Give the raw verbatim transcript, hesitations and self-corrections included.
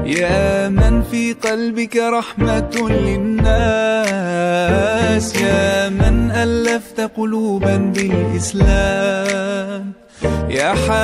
يا من في قلبك رحمة للناس، يا من ألفت قلوبا بالإسلام، يا